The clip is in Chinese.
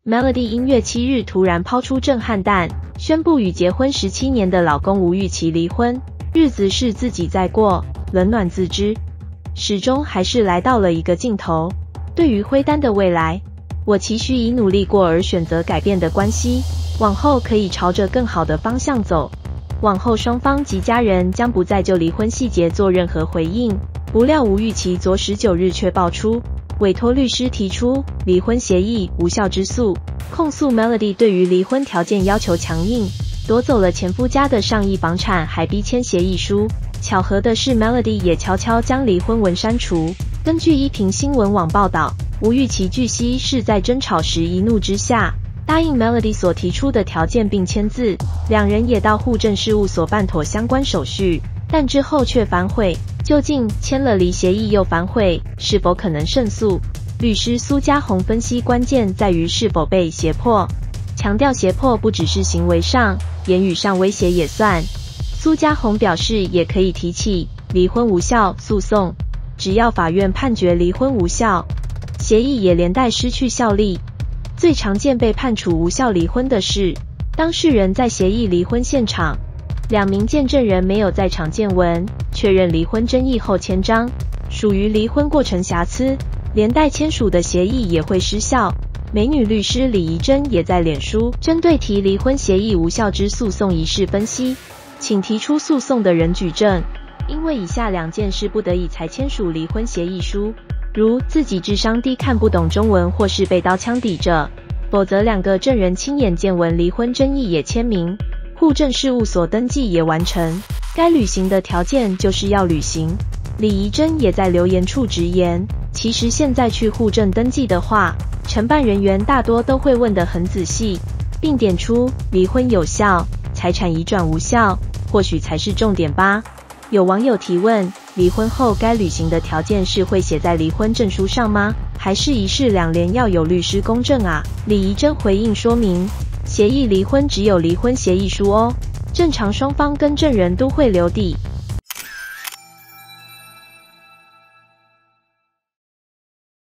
Melody 音乐7日突然抛出震撼弹，宣布与结婚17年的老公吴玉琦离婚，日子是自己在过，冷暖自知。始终还是来到了一个尽头。对于辉丹的未来，我期许以努力过而选择改变的关系，往后可以朝着更好的方向走。往后双方及家人将不再就离婚细节做任何回应。不料吴玉琦昨19日却爆出，委托律师提出离婚协议无效之诉，控诉 Melody 对于离婚条件要求强硬，夺走了前夫家的上亿房产，还逼签协议书。巧合的是 Melody 也悄悄将离婚文删除。根据一平新闻网报道，吴玉琦据悉是在争吵时一怒之下答应 Melody 所提出的条件并签字，两人也到户政事务所办妥相关手续，但之后却反悔。究竟签了离协议又反悔，是否可能胜诉？律师苏家宏分析，关键在于是否被胁迫，强调胁迫不只是行为上，言语上威胁也算。苏家宏表示，也可以提起离婚无效诉讼，只要法院判决离婚无效，协议也连带失去效力。最常见被判处无效离婚的是，当事人在协议离婚现场，两名见证人没有在场见闻，确认离婚争议后签章，属于离婚过程瑕疵，连带签署的协议也会失效。美女律师李怡珍也在脸书针对提离婚协议无效之诉讼一事分析，请提出诉讼的人举证，因为以下2件事不得已才签署离婚协议书，如自己智商低看不懂中文或是被刀枪抵着，否则2个证人亲眼见闻离婚争议也签名，户政事务所登记也完成，该履行的条件就是要履行。李怡珍也在留言处直言，其实现在去户政登记的话，承办人员大多都会问得很仔细，并点出离婚有效，财产移转无效，或许才是重点吧。有网友提问，离婚后该履行的条件是会写在离婚证书上吗？还是一式两联要有律师公证啊？李怡珍回应说明，协议离婚只有离婚协议书哦，正常双方跟证人都会留底。